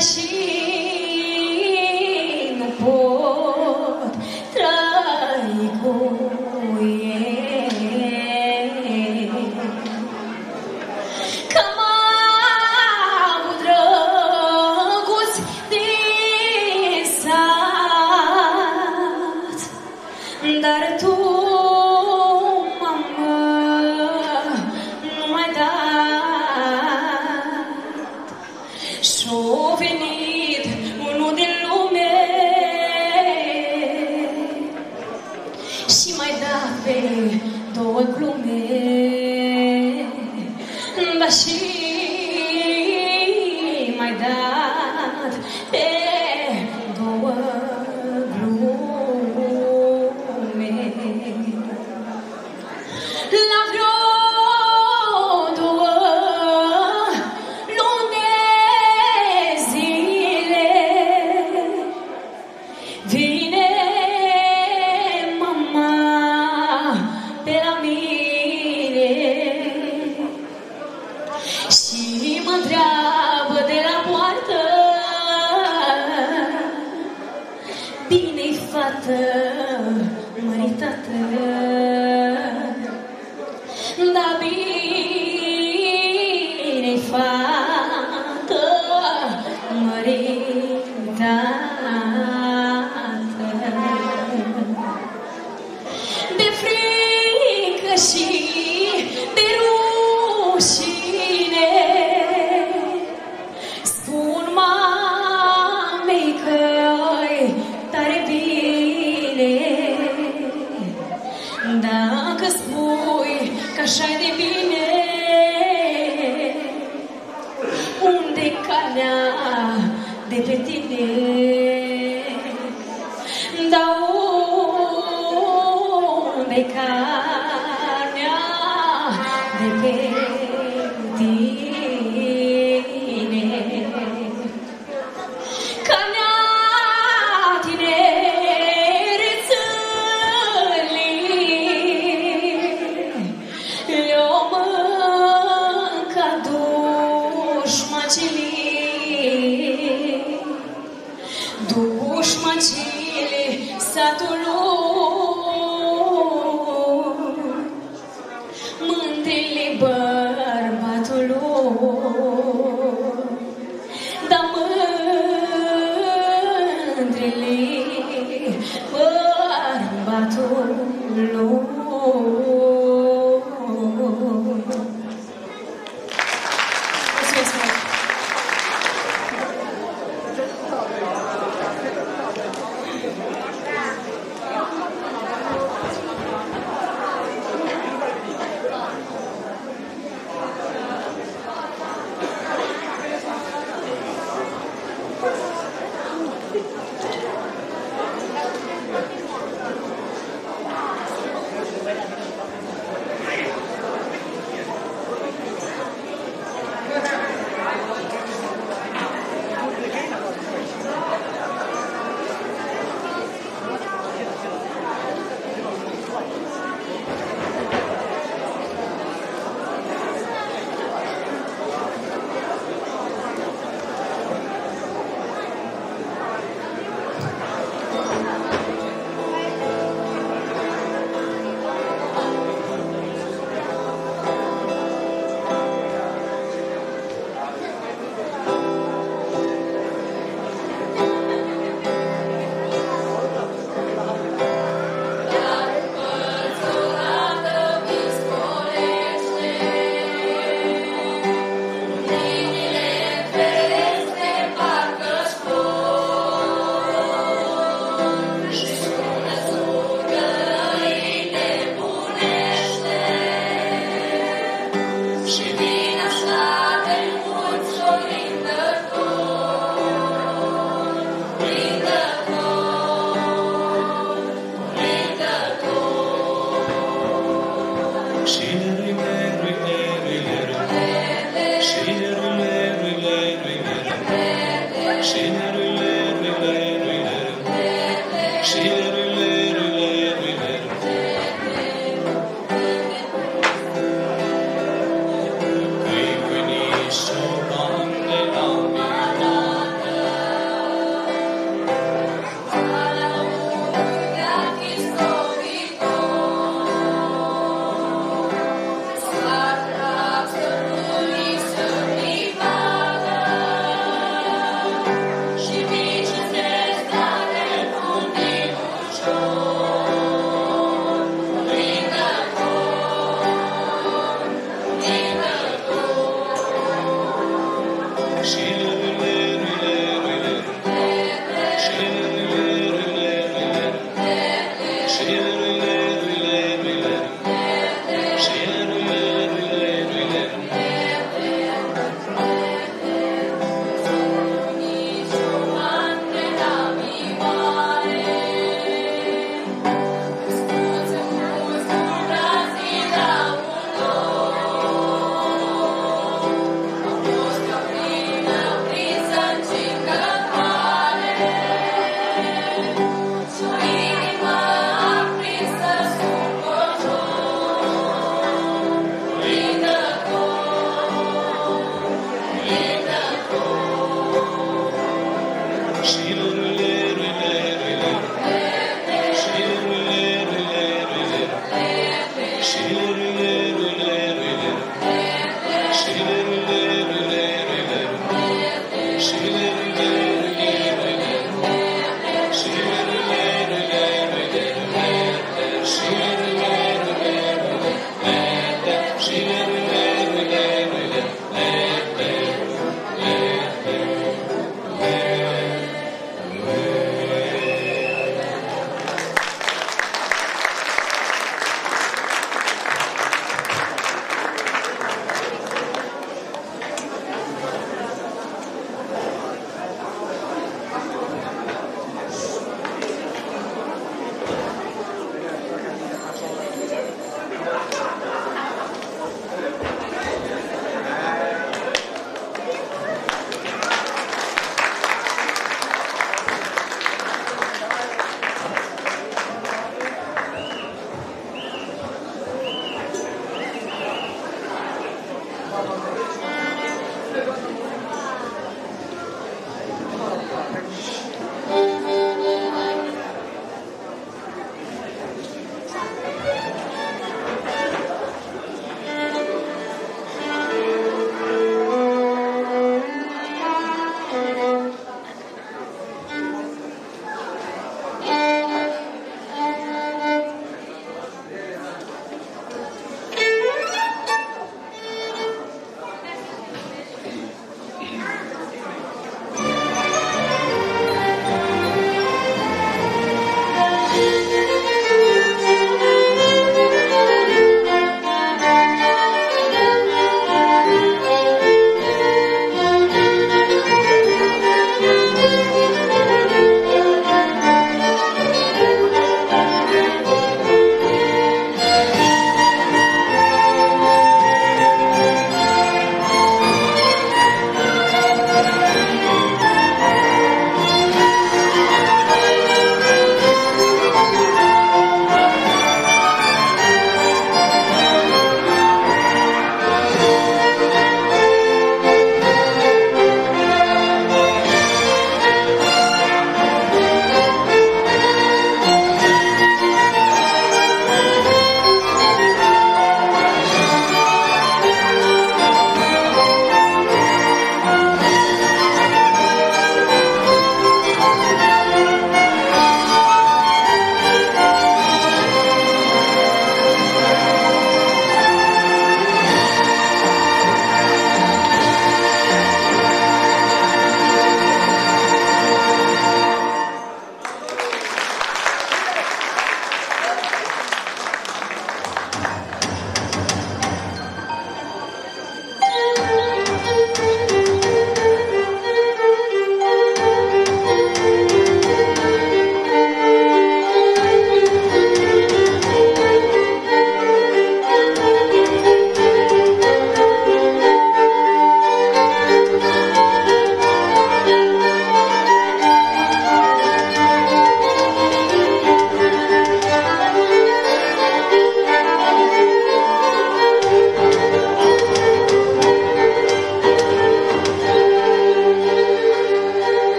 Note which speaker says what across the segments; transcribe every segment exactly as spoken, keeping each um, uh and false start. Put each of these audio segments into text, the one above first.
Speaker 1: și nu pot trăi cu ei. Că m-am drăguț din sat, dar tu, mamă, nu m-ai dat. Și-o venit unul din lume și m-ai dat pe două glume, ba și m-ai dat pe două glume. La vreo două luni de zile vine mama pe la mine și mă întreabă de la poartă: bine-i fată măritată? Da, bine-i fată măritată. De frică și de rușine spun mamei că-i tare bine. Dacă spui că așa-i de bine, unde-i calea de pe tine? Da, unde-i calea de pe tine? Calea tinerețării le-o mânca dușmacilii, dușmacilii satului, mândrile bărbatului, da, mândrile bărbatului. Mulțumesc mult!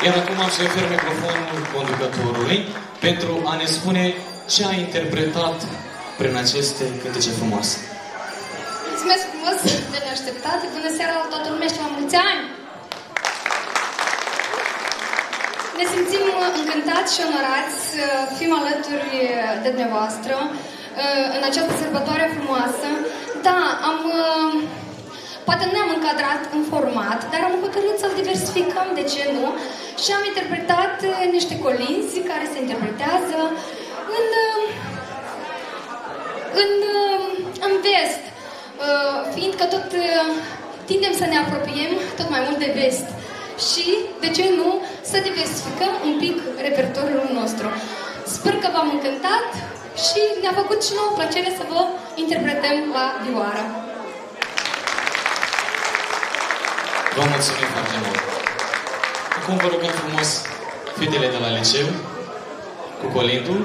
Speaker 2: Iar acum am să ofer microfonul conducătorului pentru a ne spune ce a interpretat prin aceste cântece frumoase.
Speaker 3: Mulțumesc frumos de neașteptat. Bună seara la toată lumea și la mulți ani! Ne simțim încântați și onorați să fim alături de dumneavoastră în această sărbătoare frumoasă. Da, am... Poate nu ne-am încadrat în format, dar am hotărât să-l diversificăm, de ce nu? Și am interpretat niște colinzi care se interpretează în, în, în vest, fiindcă tot tindem să ne apropiem tot mai mult de vest. Și, de ce nu, să diversificăm un pic repertoriul nostru. Sper că v-am încântat și ne-a făcut și nouă plăcere să vă interpretăm la vioară.
Speaker 2: Vă mulțumim foarte mult! Acum vă rugăm frumos fetele de la liceu cu colindul.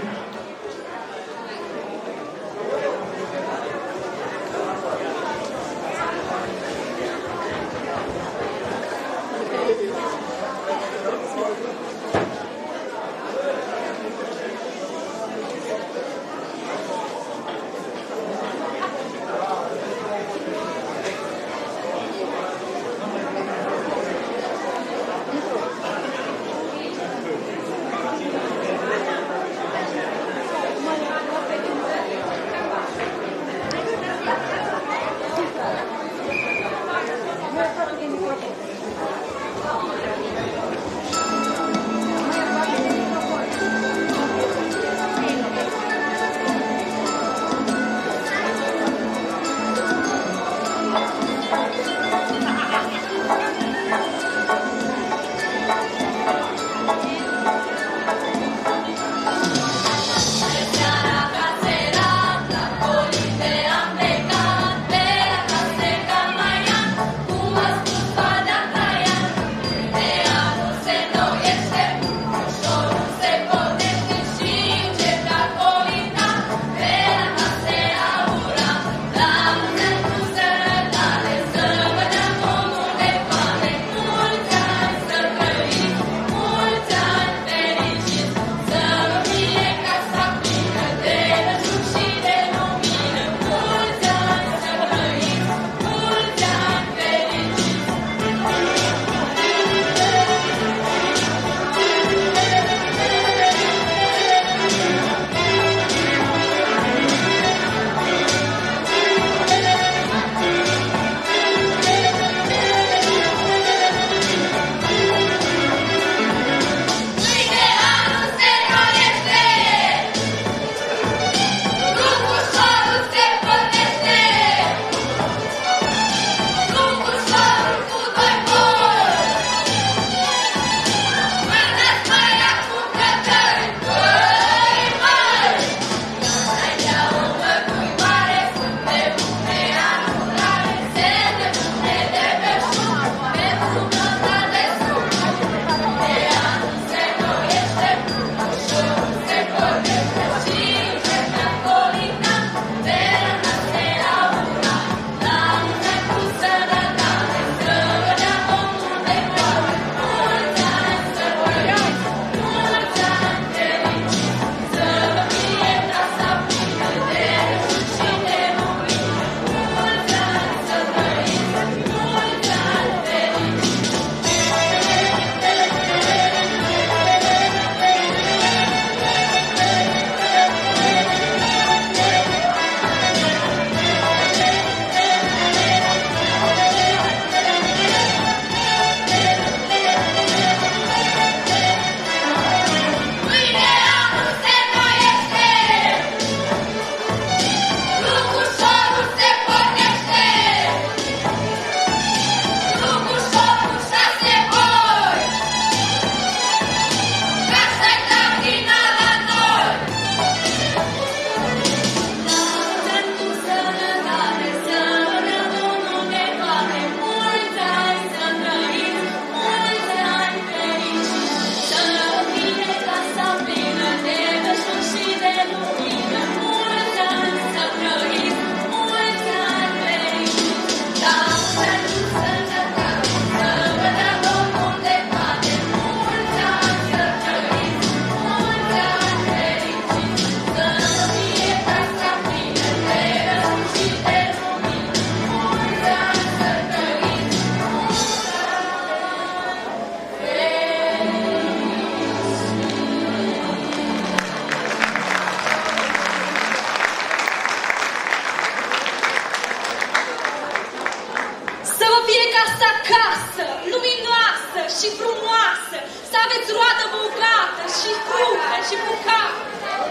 Speaker 1: acasă, acasă, luminoasă și frumoasă, să aveți roadă bogată și fructe și bucate.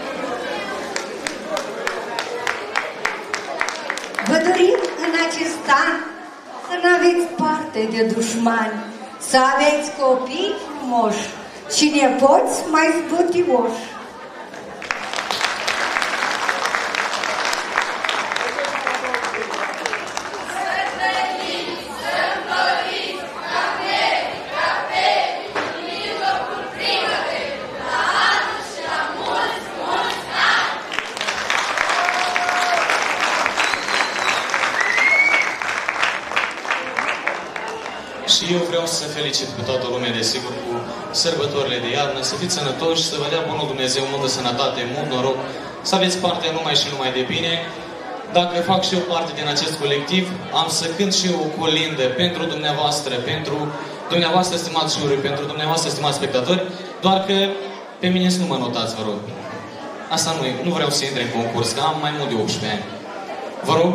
Speaker 4: Vă dorim în acest an să nu aveți parte de dușmani, să aveți copii frumoși și nepoți mai zbătioși.
Speaker 2: Și eu vreau să felicit pe toată lumea, desigur, cu sărbătorile de iarnă, să fiți sănătoși, să vă dea Bunul Dumnezeu multă sănătate, mult noroc, să aveți parte numai și numai de bine. Dacă fac și eu parte din acest colectiv, am să cânt și eu o colindă pentru dumneavoastră, pentru dumneavoastră, stimați juri, pentru dumneavoastră, stimați spectatori, doar că pe mine să nu mă notați, vă rog. Asta nu, nu vreau să intre în concurs, că am mai mult de optsprezece ani. Vă rog.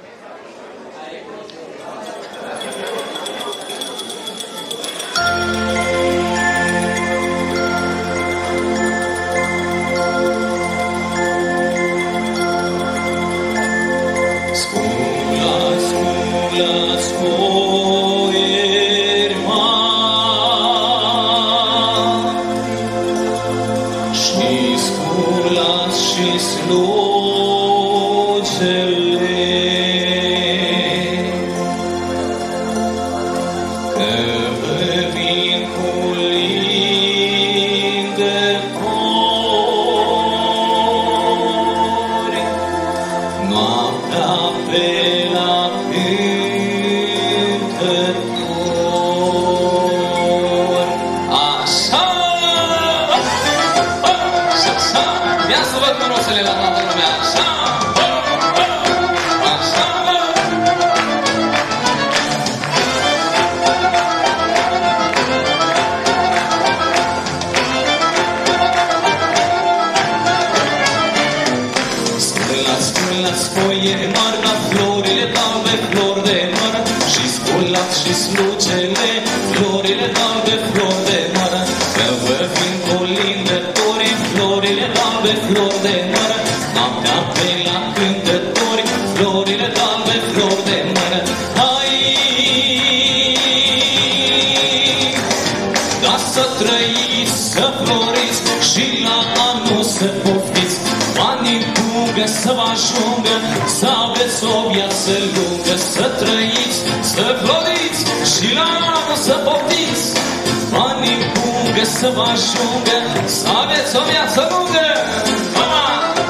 Speaker 5: Să vă ajungă, să aveți o viață lungă, să trăiți, să floriți și la anul să poftiți. Banii în pungă să vă ajungă, să aveți o viață lungă. Mama!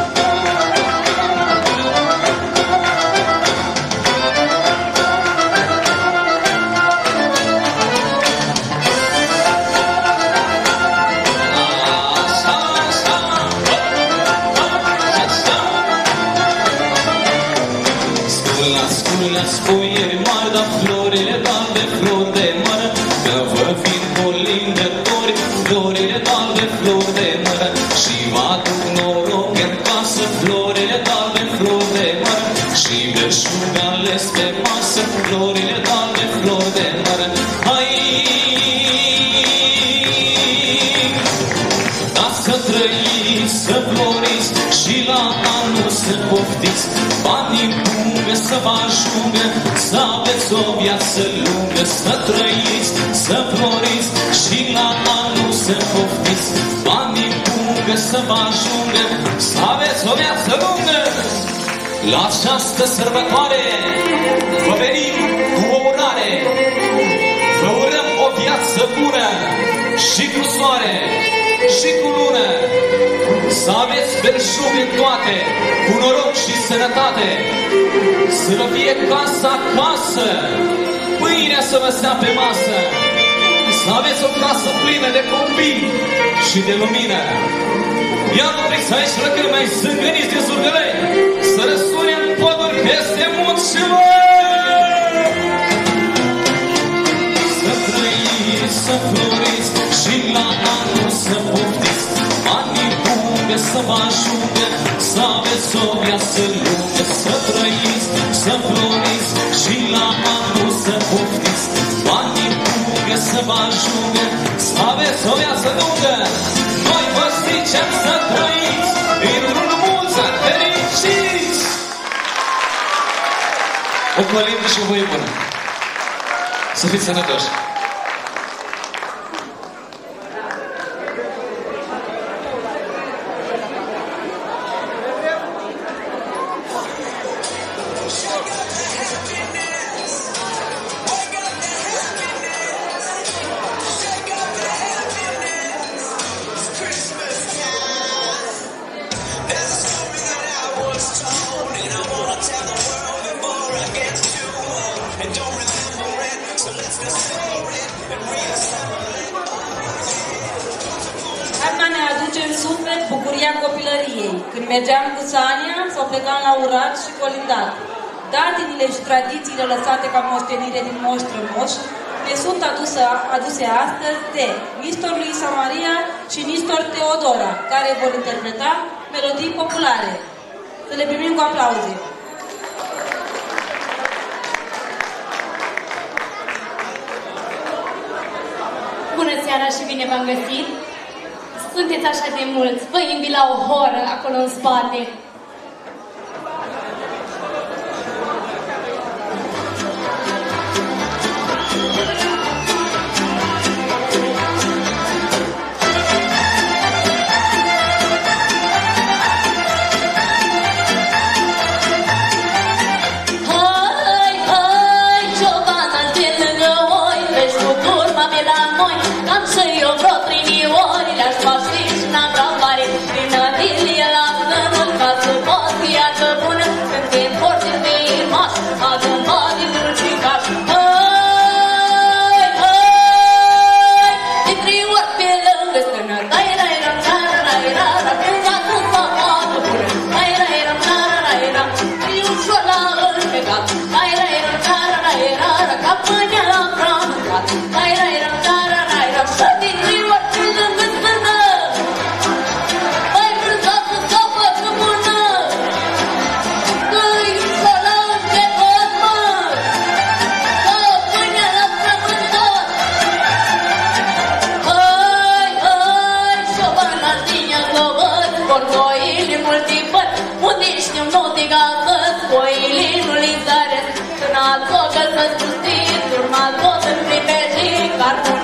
Speaker 5: Spuieri mari, dar florile dalbe, flori de mără, că vă vin colindători, florile dalbe, flori de mără, și vă aduc noroc în casă, florile dalbe, flori de mără, și belșug ales pe masă, florile dalbe, flori de mără. Hai! Da să trăiți, să floriți și la anul să poftiți, banii în pungă să vă ajungă, să aveți o viață lungă, să trăiți, să floriți și la anul să poftiți, banii în pungă să vă ajungă, să aveți o viață lungă. La această sărbătoare vă venim cu o urare, vă urăm o viață bună și cu soare și cu lună, să aveți belșug în toate, cu noroc și sănătate, să vă fie casa acasă, pâinea să vă stea pe masă, să aveți o casă plină de copii și de lumină. Iar opriți aici răcând mai zângăniți de zurgălei, să răsune în poduri peste munți și lăi. Să trăiți, să floriți și la anul să poftiți, banii bune să vă ajungă, să aveți o viață lungă, să trăiți, să floriți și la anul să poftiți. ajungă, să aveți o viață lungă. Noi vă zicem să trăiți, într-un mulți ani fericiți.
Speaker 2: O colindă și o voie bună. Să fiți sănătoși.
Speaker 1: Asta ne aduce în suflet bucuria copilăriei, când mergeam cu Sania sau plecam la urat și colindat. Datinile și tradițiile lăsate ca moștenire din moș strămoș ne sunt aduse, aduse astăzi de Nistor Luisa Maria și Nistor Teodora, care vor interpreta melodii populare. Să le primim cu aplauze.
Speaker 6: Bună seara și bine v-am găsit! Sunteți așa de mulți, vă invit la o horă acolo în spate. Urma tot în primești,